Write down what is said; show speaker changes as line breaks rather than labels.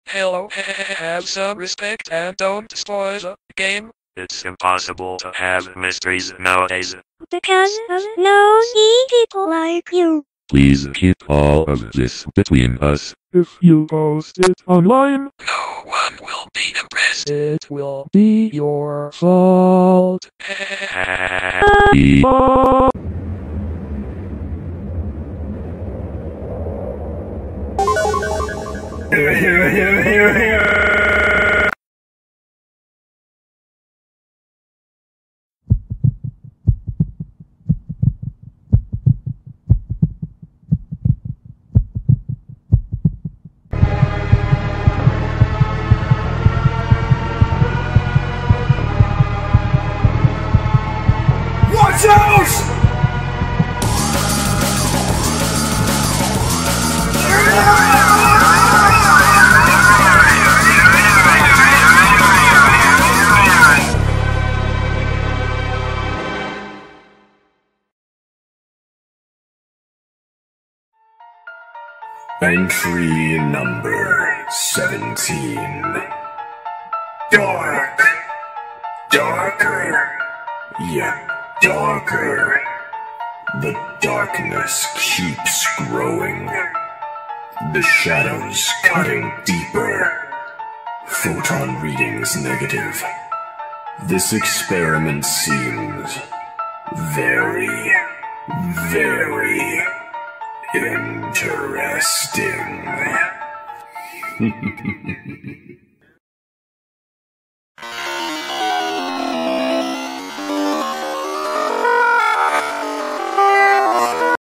Hello, have some respect and don't spoil the game.
It's impossible to have mysteries nowadays.
Because of nosy people like you.
Please keep all of this between us.
If you post it online,
No one will be impressed.
it will be your fault.
Watch out!
Entry number 17.
Dark. Darker.
Yet darker. The darkness keeps growing. The shadows cutting deeper. Photon readings negative. This experiment seems very, very interesting.